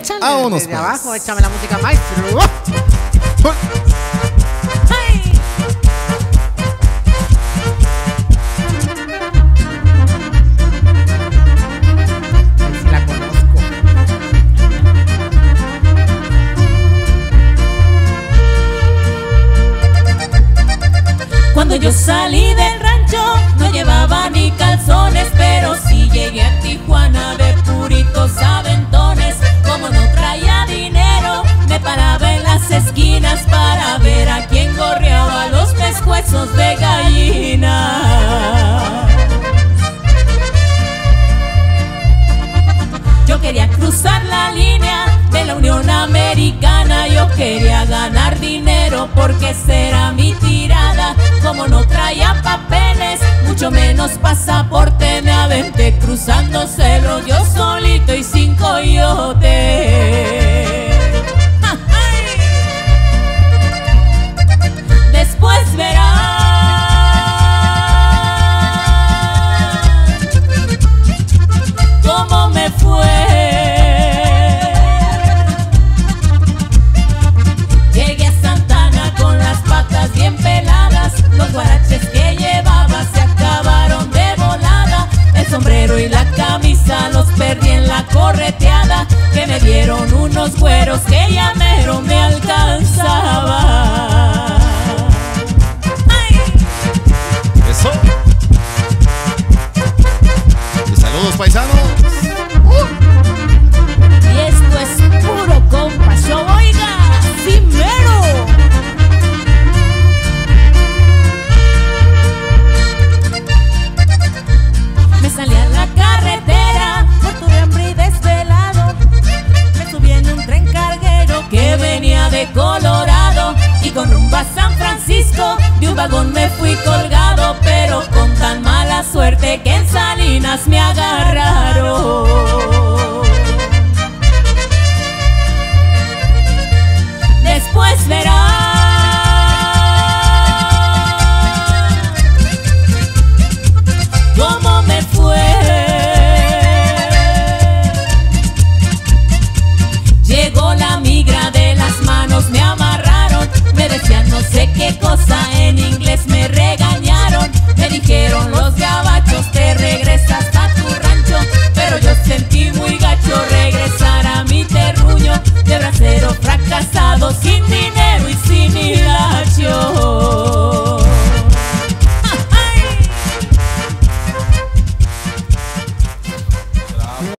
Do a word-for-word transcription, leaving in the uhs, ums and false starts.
échale. Vámonos, Desde pues. abajo, échame la música, maestro. Ay. Si la conozco. Cuando yo salí del rancho no llevaba ni calzones, pero sí llegué a Tijuana de puritos aventones. Como no traía dinero, me paraba en las esquinas para ver a quién gorreaba los pescuezos de gallina. Yo quería cruzar la línea de la Unión Americana. Yo quería ganar dinero porque esa era mi tirada. Como no traía papeles, mucho menos pasaporte, me aventé cruzando cerro yo solito y sin coyote. Después verás cómo me fue. Llegué a Santana con las patas bien peladas. Los guaraches que llevaba se acabaron de volada. El sombrero y la camisa los perdí en la correteada, que me dieron unos güeros que ya mero me alcanzaba. ¡Ay! Eso. Y saludos, paisanos. Y esto es puro compa show, oiga, sí mero. Me salí a la carretera, muerto de hambre y desvelado. Me subí en un tren carguero que venía de Colorado, y con rumbo a San Francisco de un vagón me fui colgado, pero con tan mala suerte que en Salinas me agarraron.